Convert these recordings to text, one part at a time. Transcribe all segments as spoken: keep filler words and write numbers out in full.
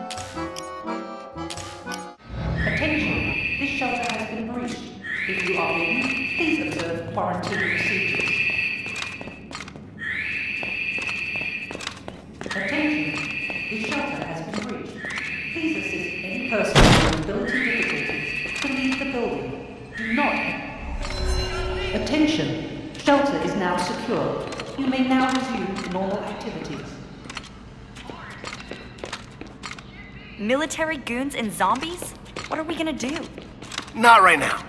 Attention, this shelter has been breached. If you are bidden, please observe quarantine procedures. Attention, this shelter has been breached. Please assist any person with mobility difficulties to leave the building. Do not... Attention, shelter is now secure. You may now resume normal activities. Military goons and zombies? What are we gonna do? Not right now.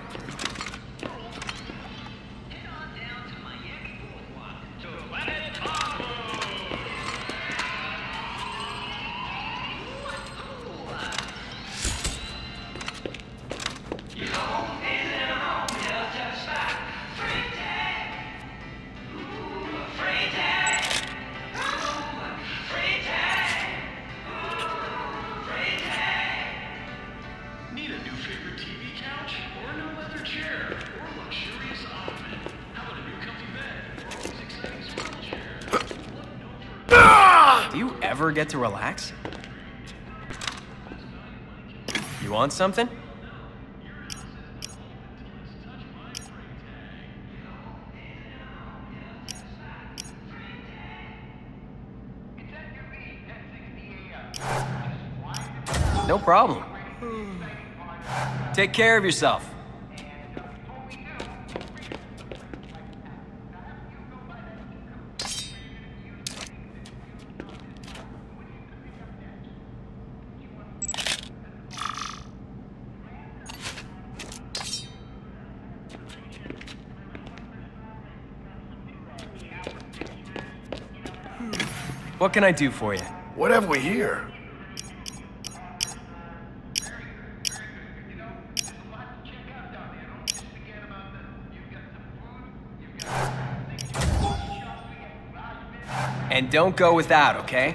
Ever get to relax? You want something? No problem. Take care of yourself. What can I do for you? What have we here? And don't go without, okay?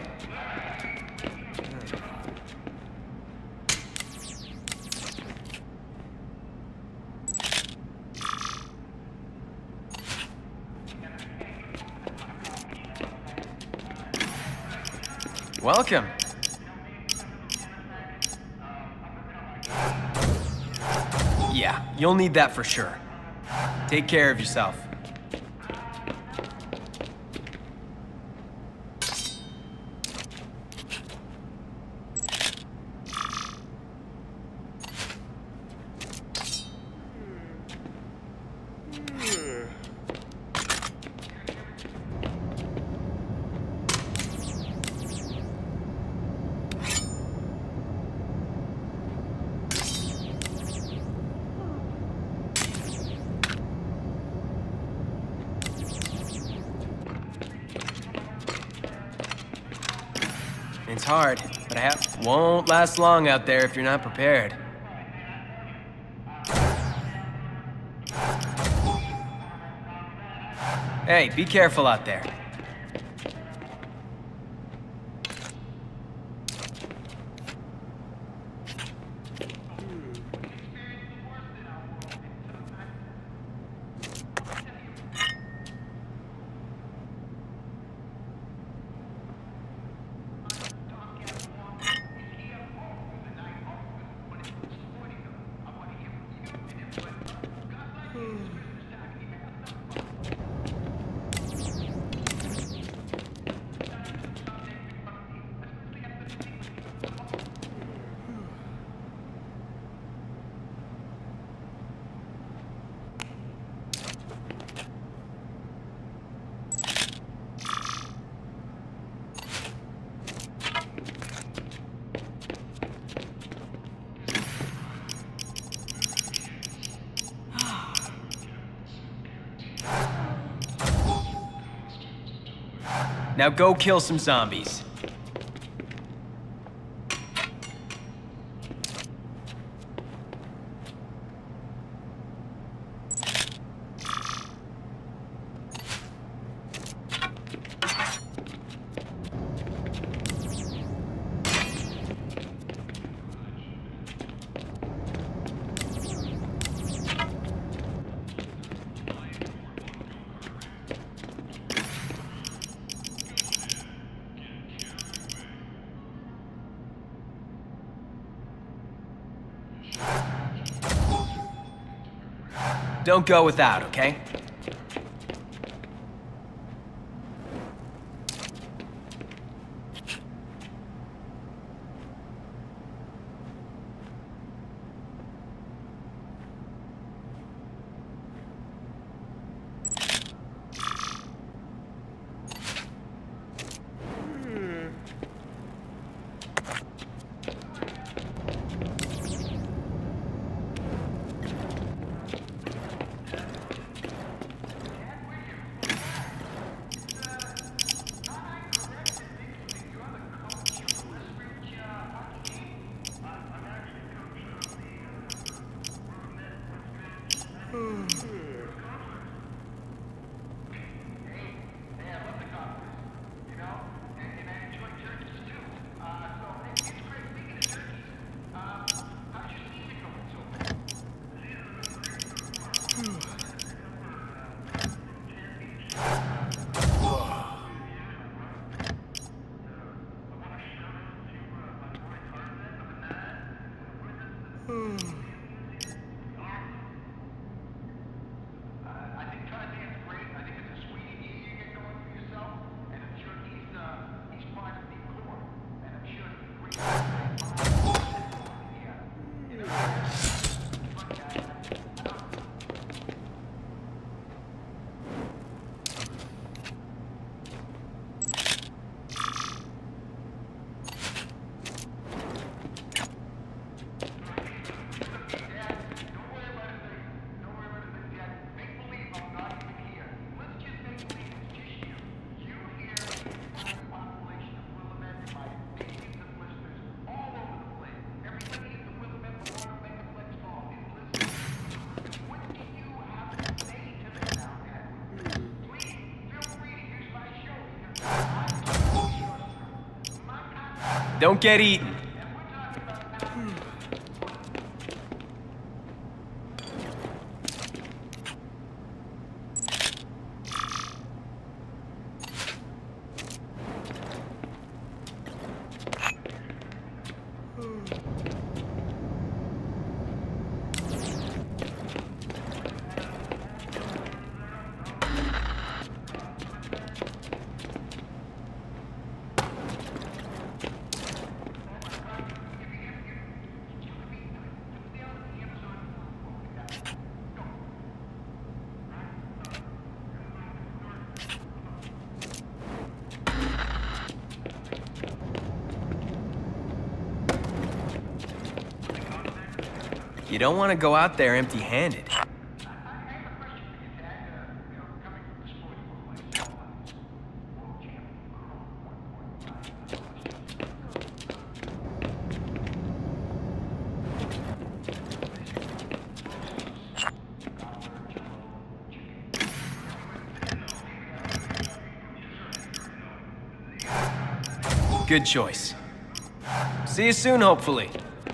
Welcome. Yeah, you'll need that for sure. Take care of yourself. It's hard, but I have won't last long out there if you're not prepared. Hey, be careful out there. Now go kill some zombies. Don't go without, okay? Don't get eaten. You don't want to go out there empty-handed. Good choice. See you soon, hopefully.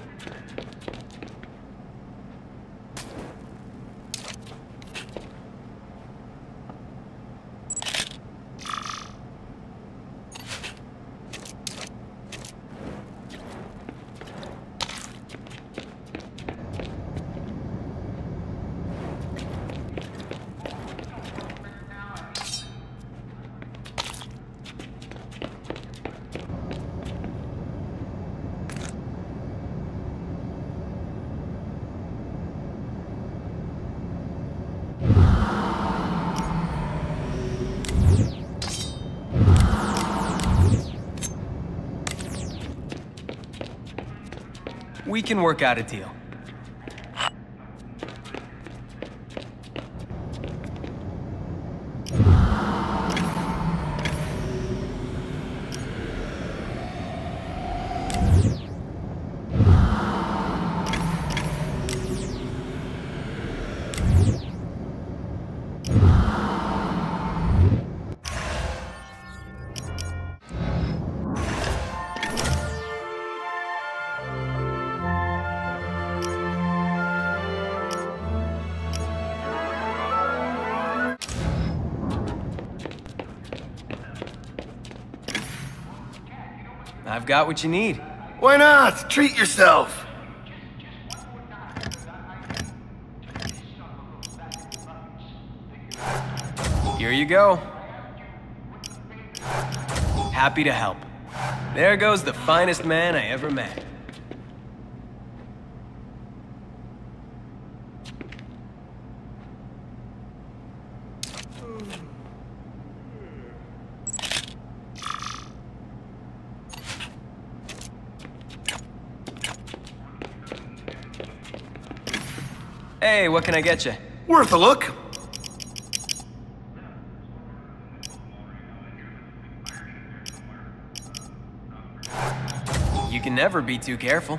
We can work out a deal. I've got what you need. Why not? Treat yourself. Here you go. Happy to help. There goes the finest man I ever met. Hey, what can I get you? Worth a look. You can never be too careful.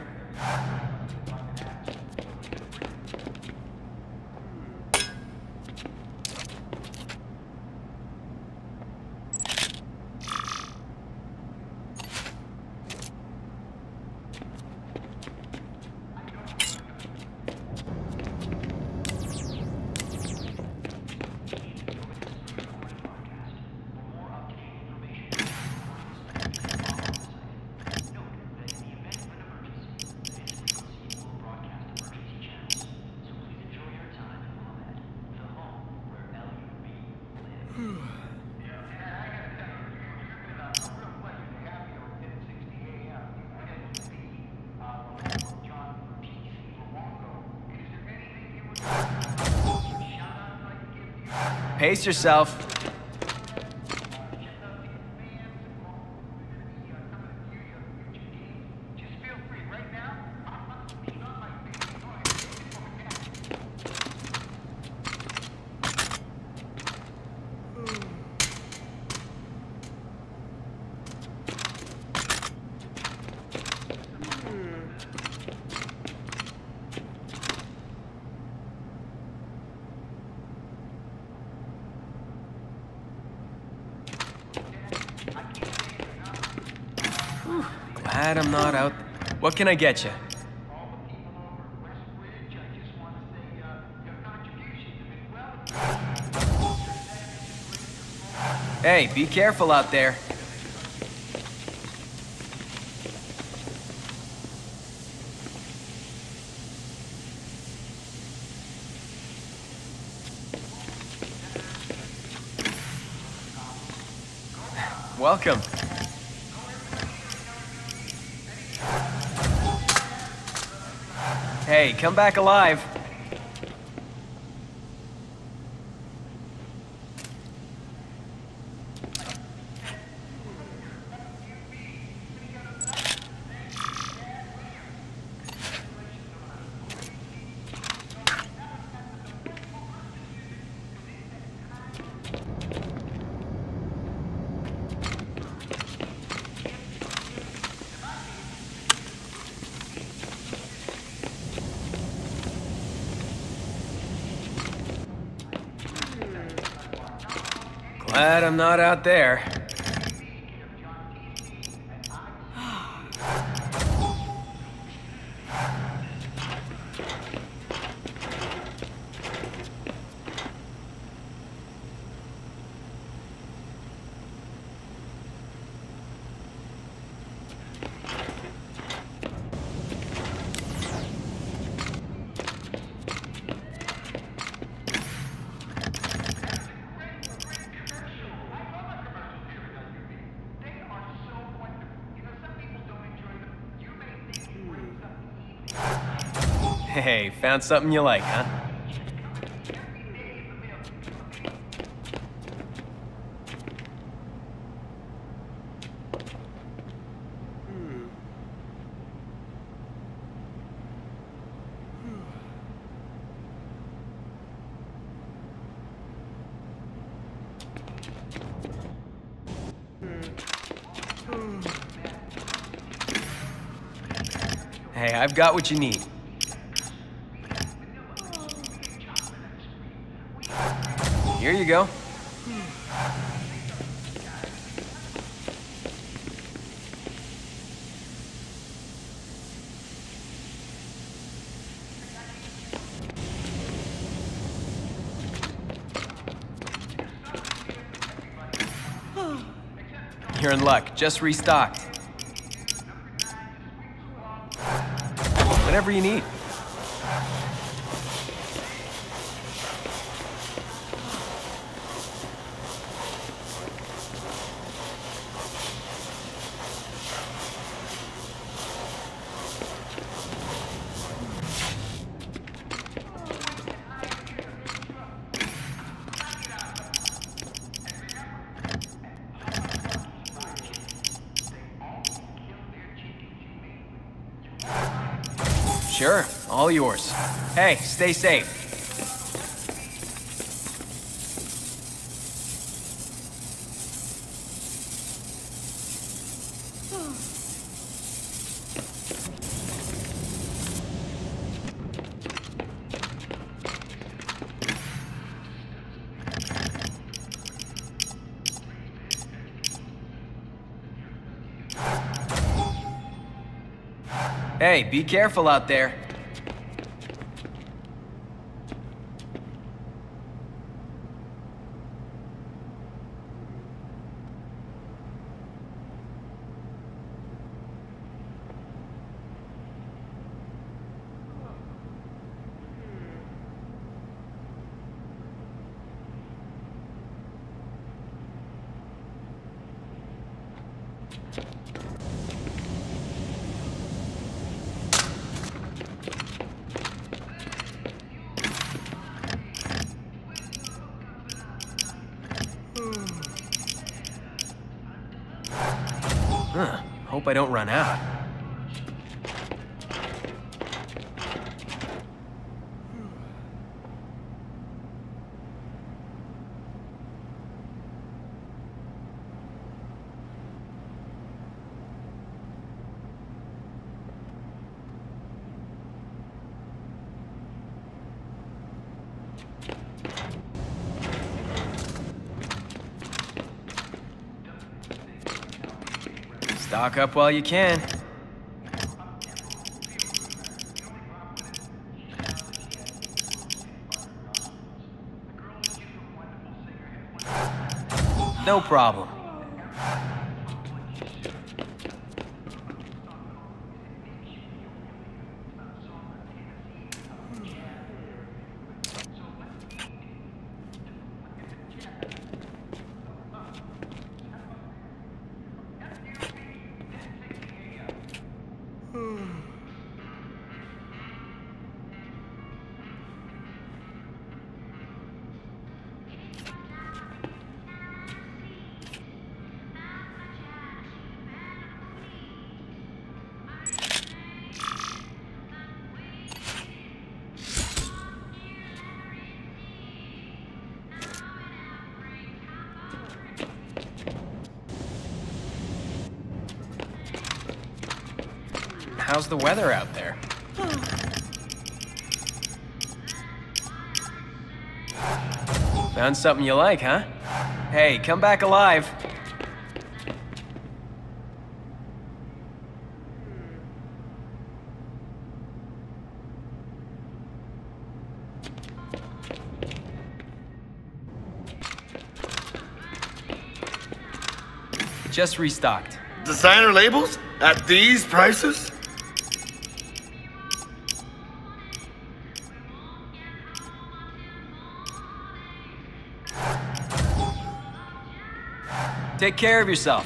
Pace yourself. Glad I'm not out. What can I get you? Hey, be careful out there. Welcome. Hey, come back alive. Glad I'm not out there. Hey, found something you like, huh? Hey, I've got what you need. Here you go. You're in luck. Just restocked. Whatever you need. Sure, all yours. Hey, stay safe. Hey, be careful out there. Huh. Hope I don't run out. Stock up while you can. No problem. How's the weather out there? Found something you like, huh? Hey, come back alive. Just restocked. Designer labels? At these prices? Take care of yourself.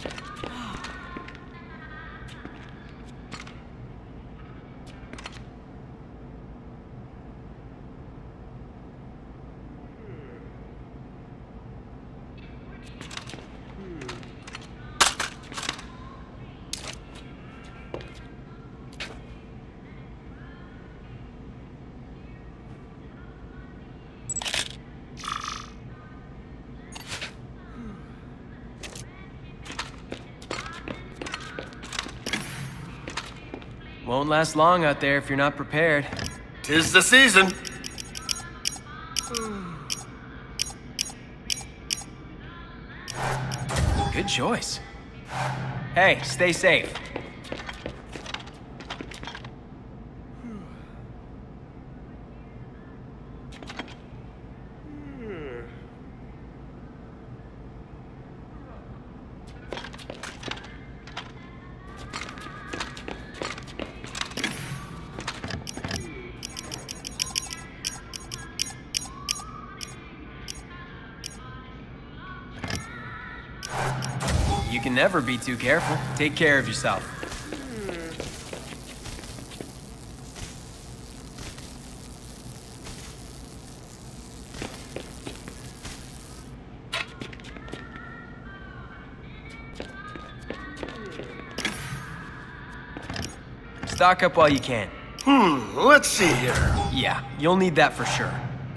Won't last long out there if you're not prepared. 'Tis the season. Good choice. Hey, stay safe. You can never be too careful. Take care of yourself. Stock up while you can. Hmm, let's see here. Yeah, you'll need that for sure.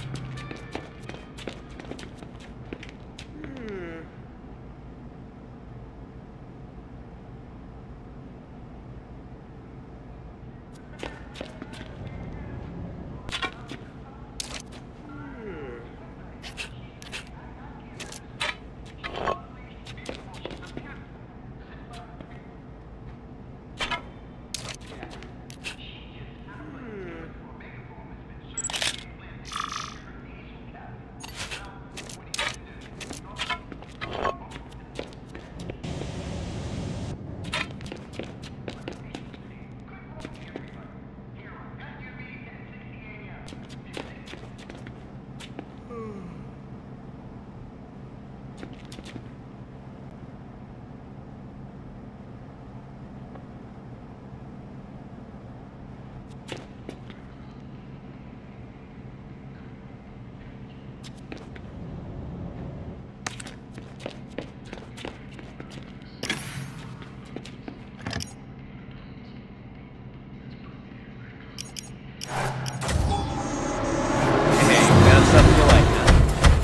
Something you like now.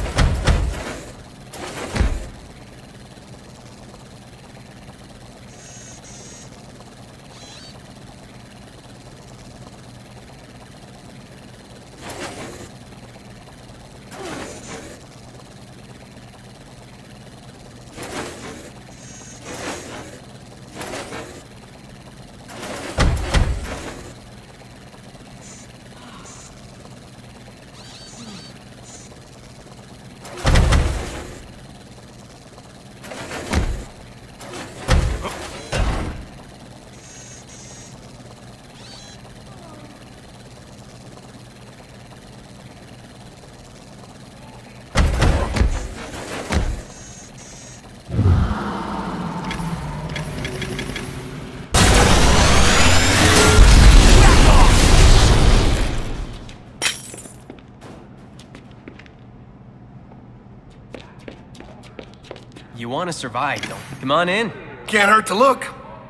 You want to survive, don't you? Come on in. Can't hurt to look.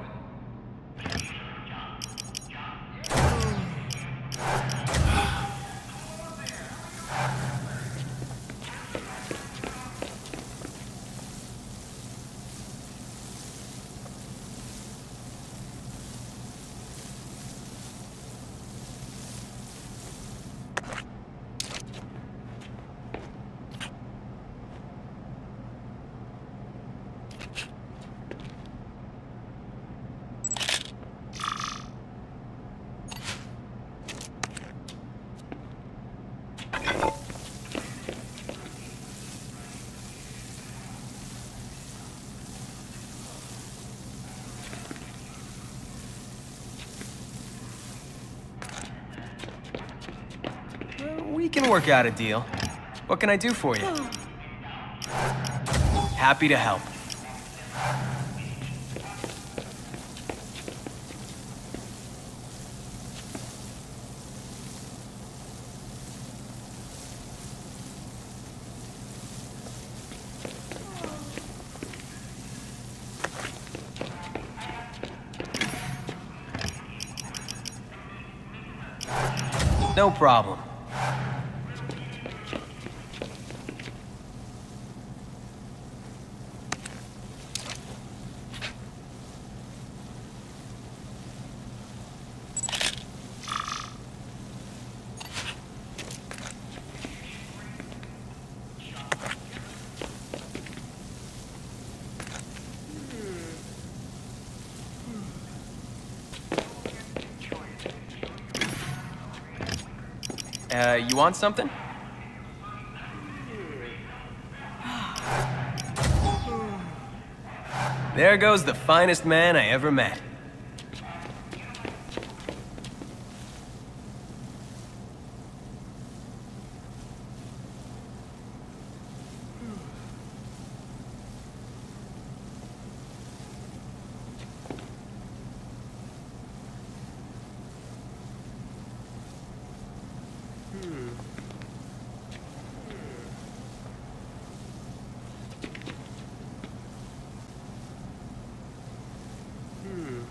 We can work out a deal. What can I do for you? Happy to help. No problem. Uh, you want something? There goes the finest man I ever met. Hmm.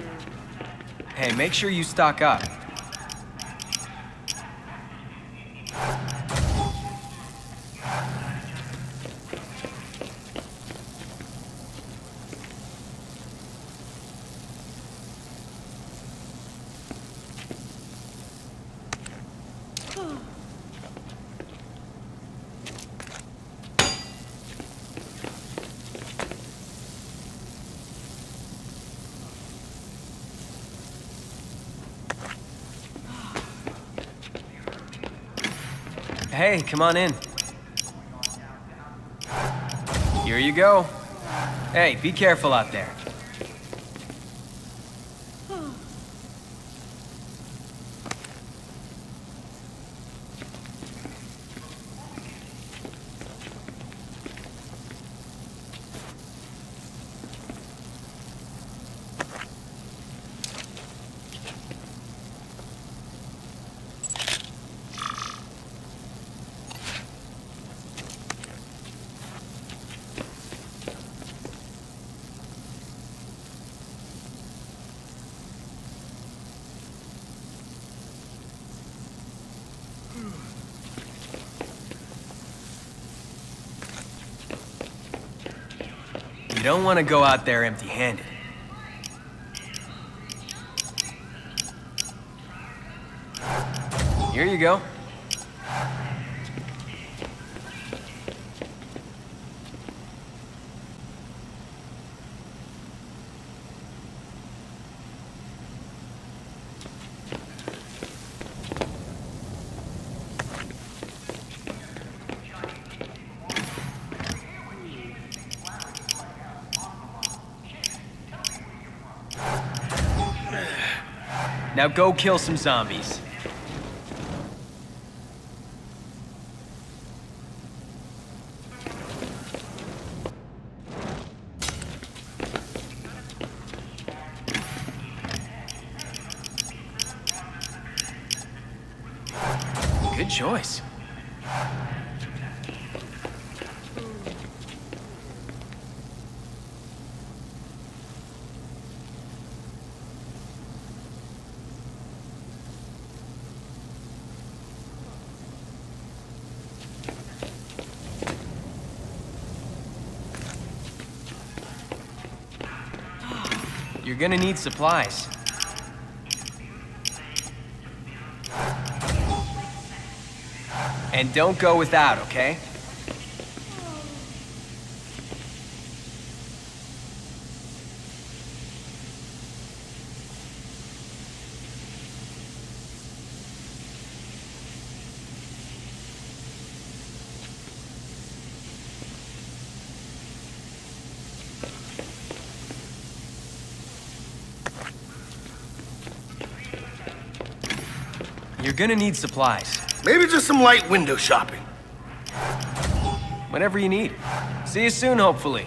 Hey, make sure you stock up. Hey, come on in. Here you go. Hey, be careful out there. You don't want to go out there empty-handed. Here you go. Now go kill some zombies. Good choice. You're gonna need supplies. And don't go without, okay? You're gonna need supplies. Maybe just some light window shopping. Whatever you need. See you soon, hopefully.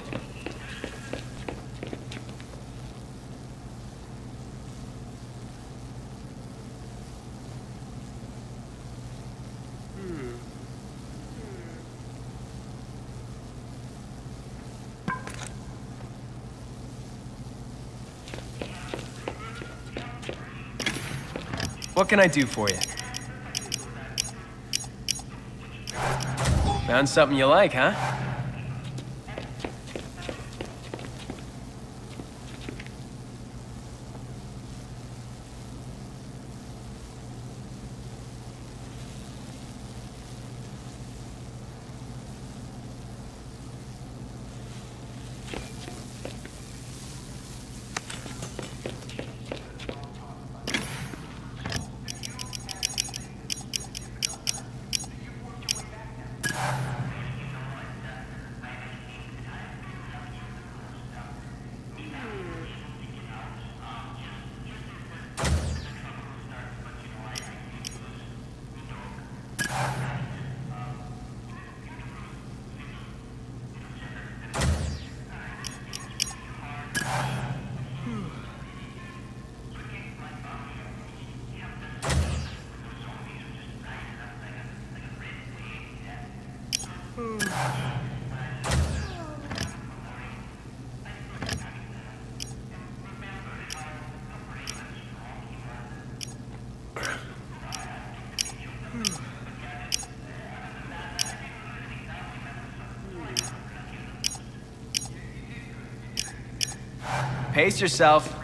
What can I do for you? Found something you like, huh? pace yourself.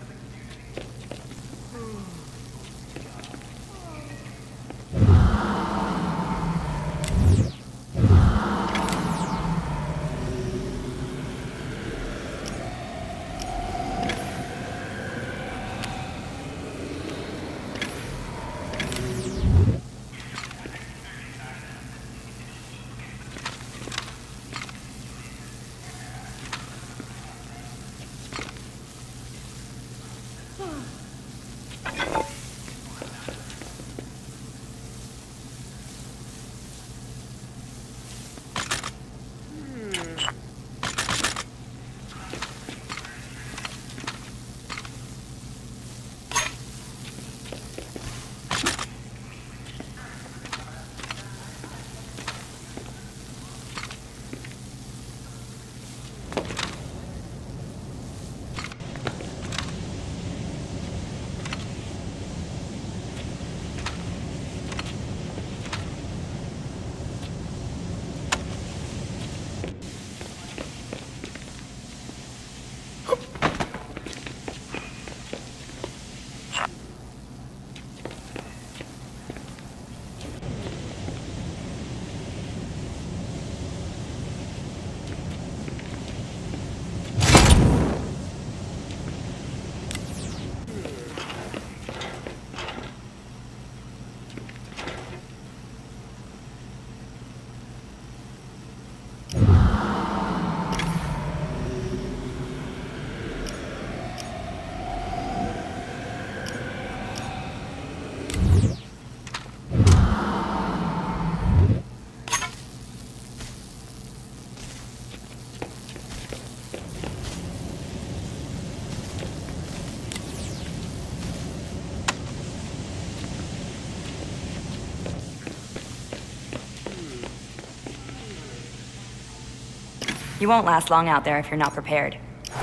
You won't last long out there if you're not prepared.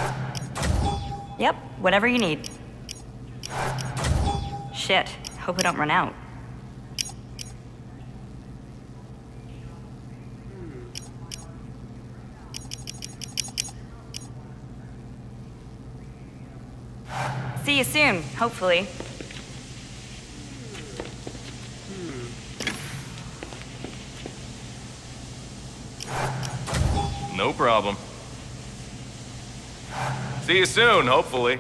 Yep, whatever you need. Shit, hope we don't run out. See you soon, hopefully. No problem. See you soon, hopefully.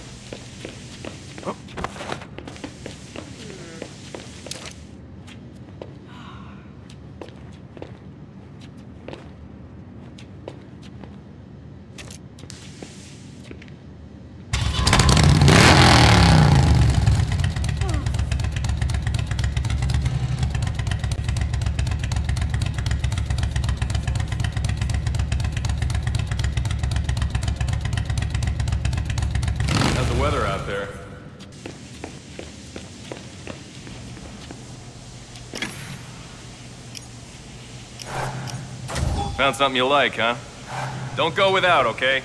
Weather out there. Found something you like, huh? Don't go without, okay?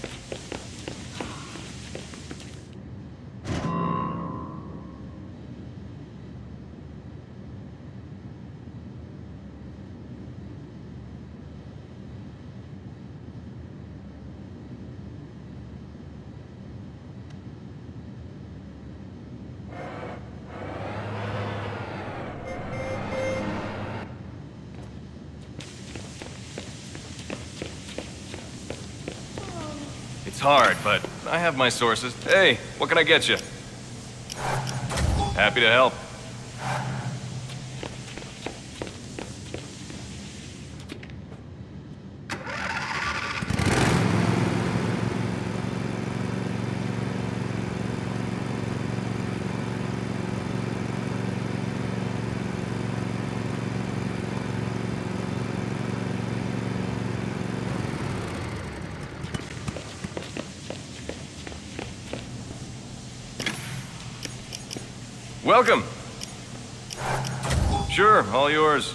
It's hard, but I have my sources. Hey, what can I get you? Happy to help. Welcome. Sure, all yours.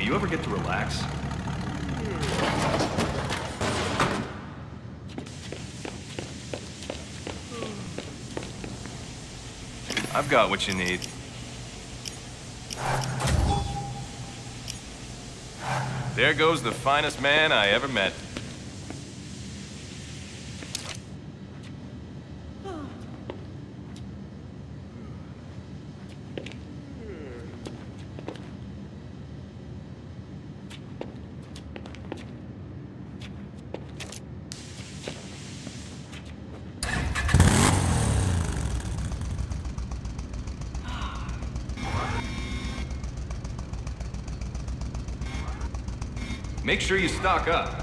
do you ever get to relax? I've got what you need. There goes the finest man I ever met. Make sure you stock up.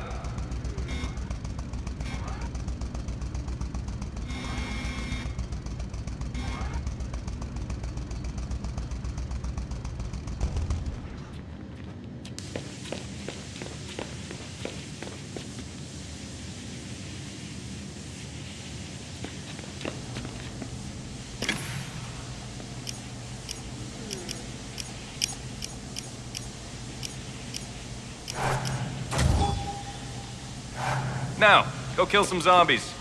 Now, go kill some zombies.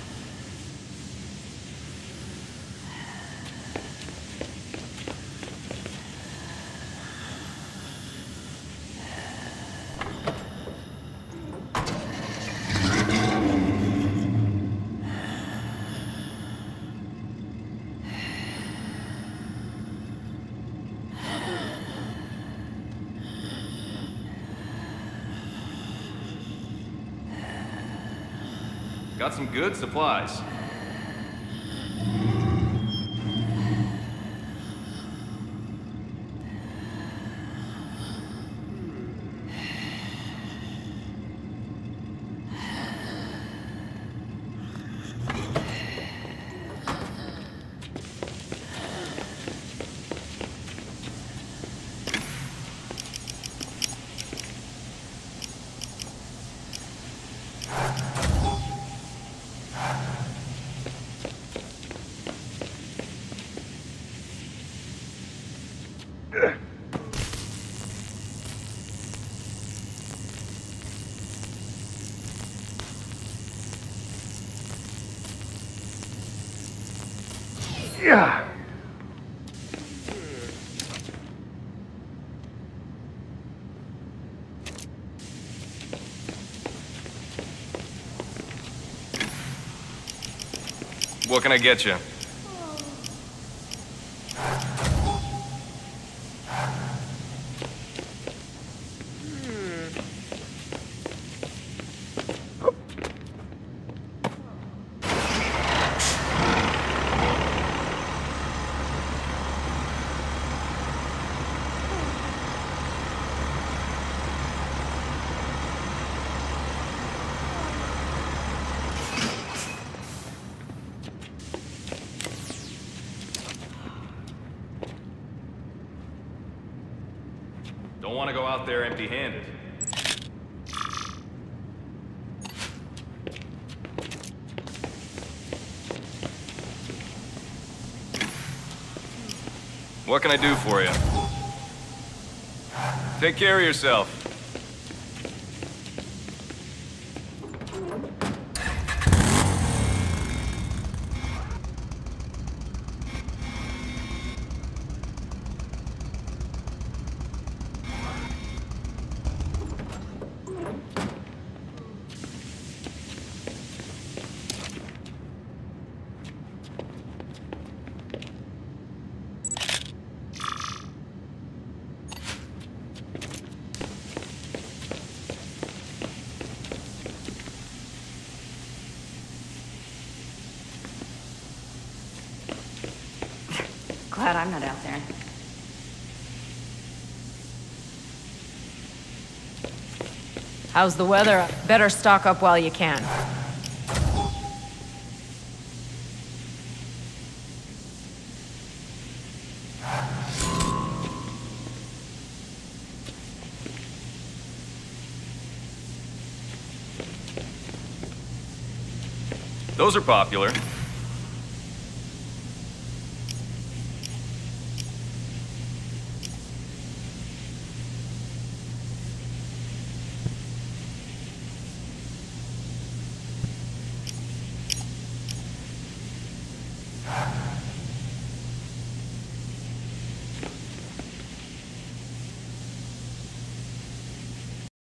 Got some good supplies. Yeah. What can I get you? Don't want to go out there empty-handed. What can I do for you? Take care of yourself. Glad I'm not out there. How's the weather? Better stock up while you can. Those are popular.